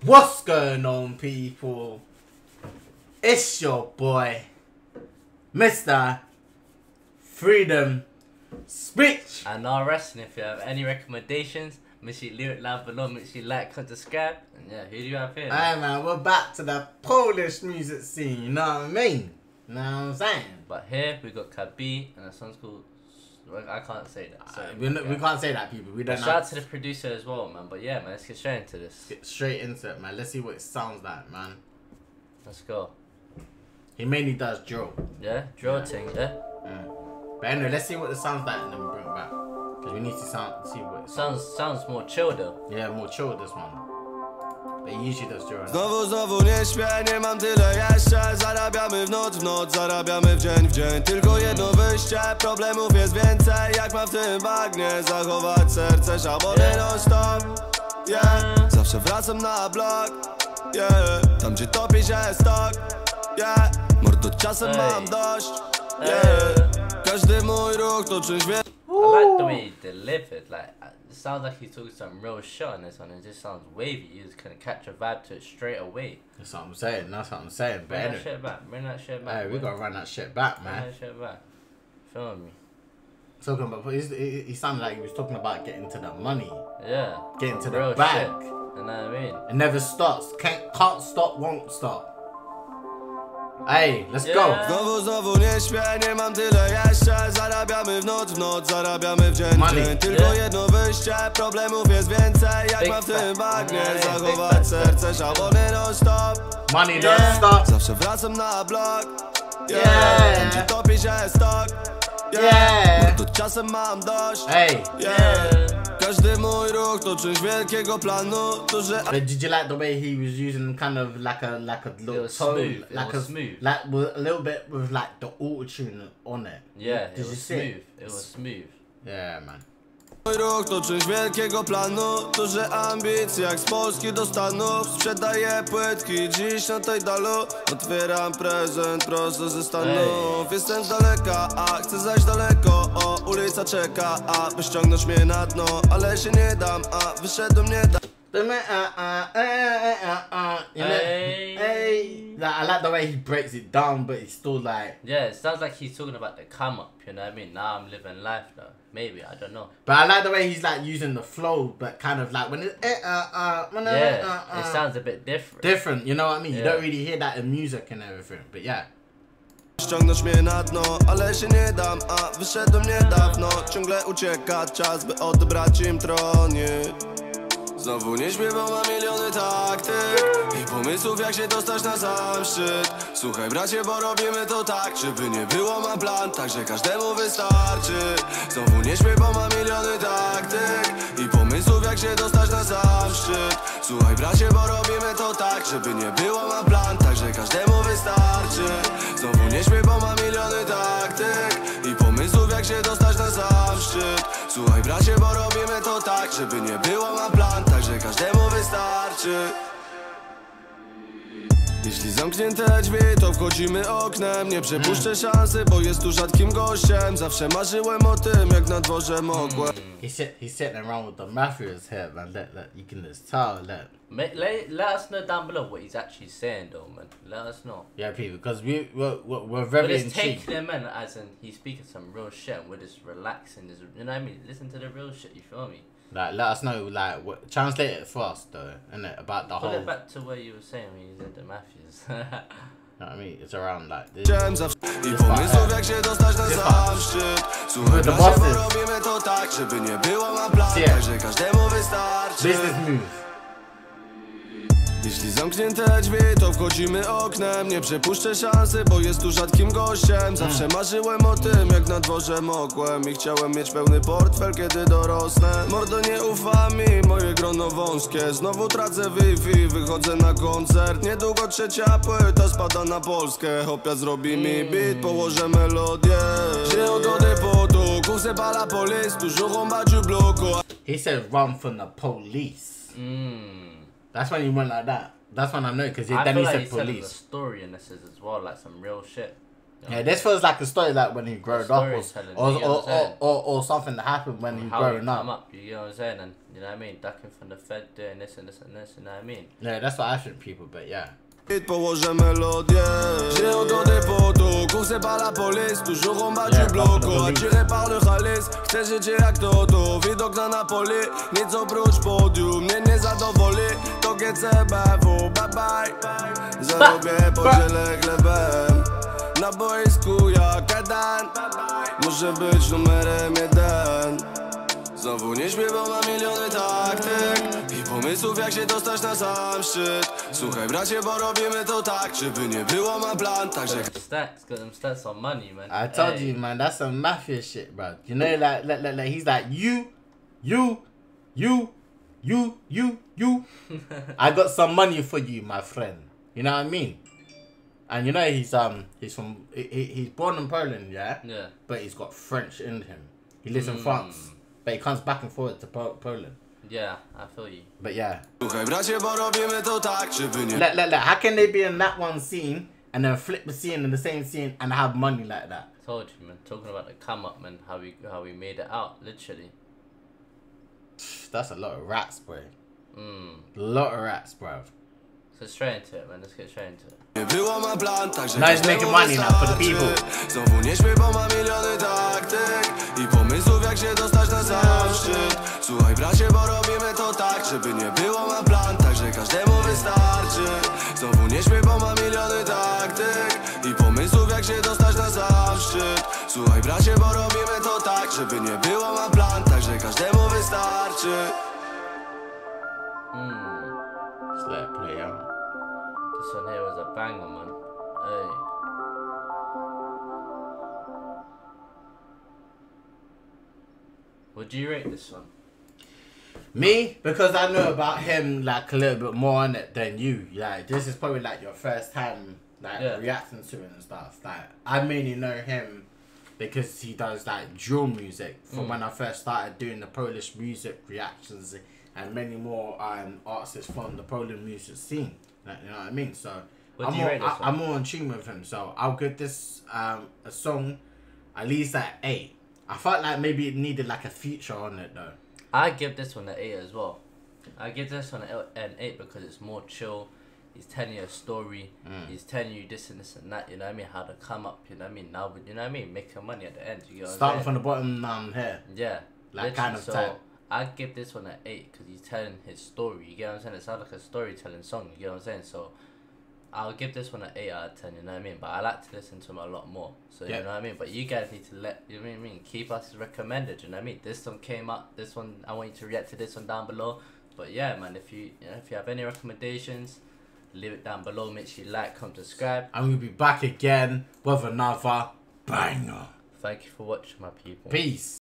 What's going on, people? It's your boy, Mr. Freedom Speech. And now wrestling, if you have any recommendations, make sure you leave it down below, make sure you like, comment, subscribe. And yeah, who do you have here? Hey man, we're back to the Polish music scene, you know what I mean? You know what I'm saying? But here we got Kabi, and the song's called... I can't say that. So we can't say that, people. We don't know. Shout out to the producer as well, man. But yeah, man, let's get straight into this. Get straight into it, man. Let's see what it sounds like, man. Let's go. He mainly does drill. Yeah? Drill thing, yeah? But anyway, let's see what it sounds like and then we bring it back. Because we need to see what it Sounds more chill though. Yeah, more chill this one. But he usually does drill. Znowu nie śpię, nie mam tyle jeszcze. Zarabiamy w noc, zarabiamy w dzień. Tylko jedno wyjście, problemów jest więcej. Jak mam w tym bagnie zachować serce, szabony non stop. Yeah, zawsze wracam na blok. Yeah, tam gdzie topi się stok. Yeah, mordo czasem mam dość. Yeah, każdy mój ruch to czymś więcej. I like the way he delivered. Like, it sounds like he's talking some real shit on this one. It just sounds wavy. You just can catch a vibe to it straight away. That's what I'm saying. That's what I'm saying. But Bring that shit back. Bring that shit back. Hey, we gotta run that shit back, man. Bring that shit back. Feel me? Talking about, he sounded like he was talking about getting to the money. Yeah. Getting to real the bag. Shit. You know what I mean? It never stops. Can't stop, won't stop. Hey, let's go. Znowu nie śpię, nie mam tyle jeszcze. Zarabiamy w noc, zarabiamy w dzień. Tylko jedno wyjście, problemów jest więcej. Jak mam w tym bagnie zachować serce, szabony non stop. Money don't stop. Zawsze wracam na blok. Yeah, tam gdzie topi się stok. Yeah, to czasem mam dość. Hey, każdy mój ruch to czymś wielkiego planu. But did you like the way he was using kind of like a little tone, like a little bit with like the auto tune on it? Yeah, did you see it was smooth. Yeah, man. Mój ruch to czymś wielkiego planu. Duże ambicje jak z Polski do Stanów. Sprzedaję płytki dziś na Tajdalu. Otwieram prezent prosto ze Stanów. Jestem z daleka, a chcę zajść daleko. O, ulica czeka, a by ściągnąć mnie na dno. Ale się nie dam, a wyszedłem nie dam. Hey. Like, I like the way he breaks it down, but it's still like... Yeah, it sounds like he's talking about the come up, you know what I mean? Now I'm living life though. Maybe, I don't know. But I like the way he's like using the flow, but kind of like when it... Yeah, it sounds a bit different. Different, you know what I mean? Yeah. You don't really hear that in music and everything, but yeah. Ściągnąć mnie na dno, ale się nie dam, a wyszedłem niedawno. Ciągle ucieka czas, by odebrać im tron. Znowu nie śpię, bo mam miliony taktyk i pomysłów, jak się dostać na sam szczyt. Słuchaj bracie, bo robimy to tak, żeby nie było, mam plan, tak że każdemu wystarczy. Znowu nie śpię, bo mam miliony taktyk i pomysłów, jak się dostać na sam szczyt. Słuchaj bracie, bo robimy to tak, żeby nie było, mam plan, tak że każdemu wystarczy. Znowu nie śpię, bo mam miliony taktyk i pomysłów, jak się dostać na sam szczyt. Słuchaj bracie, bo robimy to tak, żeby nie było, mam plan, tak że każdemu wystarczy. Jeśli zamknięte drzwi, to wchodzimy oknem. Nie przepuszczę szansy, bo jest tu rzadkim gościem. Zawsze marzyłem o tym, jak na dworze mogłem. He's sitting around with the mafia's head, man. You can just tell that. Let us know down below what he's actually saying though, man. Let us know. Yeah, people, because we're very But it's intrigued. taking him in as in he's speaking some real shit and we're just relaxing. You know what I mean? Listen to the real shit, you feel me? Like, let us know, like, translate it for us, though, innit? About the Pull whole... it back to where you were saying when you said the mafias. You know what I mean? It's around, like, this. I pomysłów, jak się dostać na sam szczyt. Słuchaj bracie, bo robimy to tak, żeby nie było, mam plan, tak że każdemu wystarczy. Business move. Jeśli zamknięte drzwi, to wchodzimy oknem. Nie przepuszczę szansy, bo jest tu rzadkim gościem. Zawsze marzyłem o tym, jak na dworze mogłem. I chciałem mieć pełny portfel, kiedy dorosnę. Mordo, nie ufa mi, moje grono wąskie. Znowu tracę Wi-Fi, wychodzę na koncert. Niedługo trzecia płyta spada na Polskę. Hopia zrobi mi beat, położę melodię. J'ai encore des potos, coursé par la police. Toujours en bas du bloc. He said run from the police. That's when he went like that. That's when I know, because then he feel like said he's telling a police. story in this as well, like some real shit. Yeah, this feels like a story like when he growing up, or something that happened when he growing up. You know what I'm saying? And you know what I mean? Ducking from the Fed, doing this and this and this. You know what I mean? Yeah, that's what I think people, but yeah. Położę melodię. J'ai encore des photos, coursé par la police, toujours en bas du bloco, attiré par le chalis. Chcę życie jak Toto, widok na Napoli, nic oprócz podium, mnie nie zadowoli. To GCBW, bye bye. Zarobię, podzielę chlebem. Na boisku jak jeden, muszę być numerem 1. Znowu nie śpię, bo mam miliony taktyk i pomysłów, jak się dostać na sam szczyt. Słuchaj bracie, bo robimy to tak, żeby nie było, mam plan, także... Stacks, got them stats on money, man. I told you, man, that's some mafia shit, bro. You know, like he's like, you. I got some money for you, my friend. You know what I mean? And you know, he's born in Poland, yeah? Yeah. But he's got French in him. He lives in France. But he comes back and forth to Poland. Yeah, I feel you. But yeah. Like, how can they be in that one scene and then flip the scene in the same scene and have money like that? Told you, man. Talking about the come up, man. How we made it out, literally. That's a lot of rats, bro. A lot of rats, bro. So straight into it, man. Let's get straight into it. Now he's making money now for the people. Znowu nie śpię, bo mam miliony taktyk i pomysłów, jak się dostać na sam szczyt. Słuchaj bracie, bo robimy to tak, żeby nie było, mam plan, także każdemu wystarczy. Znowu nie śpię, bo mam miliony taktyk i pomysłów, jak się dostać na sam szczyt. Słuchaj bracie, bo robimy to tak, żeby nie było, mam plan, także każdemu wystarczy. Just let it play out. This one here was a banger, man. Hey. Would you rate this one? Me? Because I know about him like a little bit more on it than you. Like this is probably like your first time like reacting to it and stuff. Like I mainly know him because he does like drill music from when I first started doing the Polish music reactions and many more artists from the Polish music scene. Like, you know what I mean? So I'm more in tune with him. So I'll give this a song at least at 8. I felt like maybe it needed like a feature on it though. I give this one an 8 as well. I give this one an 8 because it's more chill. He's telling you a story. He's telling you this and this and that. You know what I mean? How to come up. You know what I mean? Now, you know what I mean? Making money at the end. You get what Starting I'm from the bottom here. Yeah. Like kind of type. I give this one an 8 because he's telling his story. You get what I'm saying? It sounds like a storytelling song. You get what I'm saying? So I'll give this one an 8 out of 10. You know what I mean? But I like to listen to him a lot more. So you know what I mean? But you guys need to you know what I mean? Keep us recommended. You know what I mean? This one came up. This one I want you to react to this one down below. But yeah, man, if you have any recommendations, leave it down below. Make sure you like, comment, subscribe. And we'll be back again with another banger. Thank you for watching, my people. Peace.